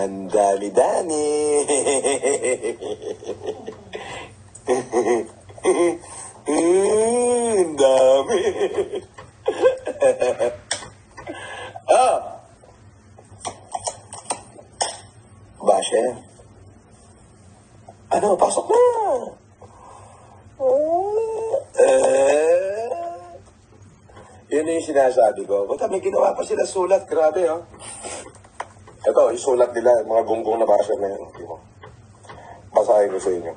Ang dami-dami. Ang dami. Ah! Basher. Ano, pasok na. Yun yung sinasabi ko. Basta may ginawa pa sila sulat. Grabe, oh. Ito, yung sulat nila, mga gunggong na basher na yun. Basahin ko sa inyo.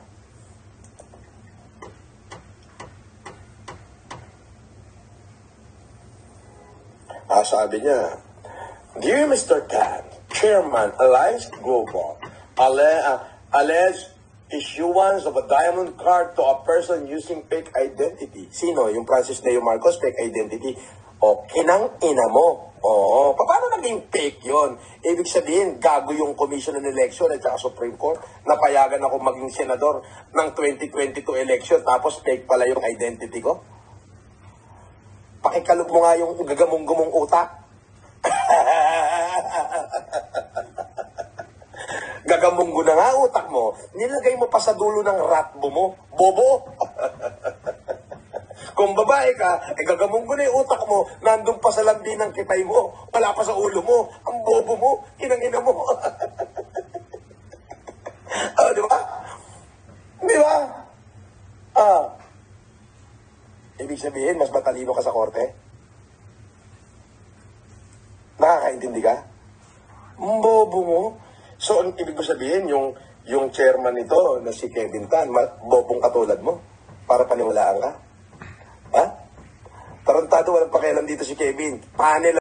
Sabi niya, Dear Mr. Tan, Chairman Alliance Global, alleged issuance of a diamond card to a person using fake identity. Sino? Yung Francis Leo Marcos, fake identity. O, kinang-ina mo. Oo. Paano naging fake yon? Ibig sabihin, gago yung Commission on Election at saka Supreme Court. Napayagan ako maging senador ng 2022 election tapos fake pala yung identity ko. Pakikalog mo nga yung gagamong-gumong utak. Gagamunggo na nga utak mo, nilagay mo pa sa dulo ng ratbo mo, bobo. Kung babae ka, gagamunggo na yung utak mo, nandun pa sa lambi ng kitay mo, wala pa sa ulo mo, ang bobo mo, kinangina mo. Di ba? Di ba? Ibig sabihin, mas matalino ka sa korte? Nakakaintindi ka? Bobo mo. So, ibig ko sabihin, yung chairman nito, na si Kevin Tan, bobong katulad mo, para paniwalaan ka? Ha? Tarantado, walang pakialam dito si Kevin. Panel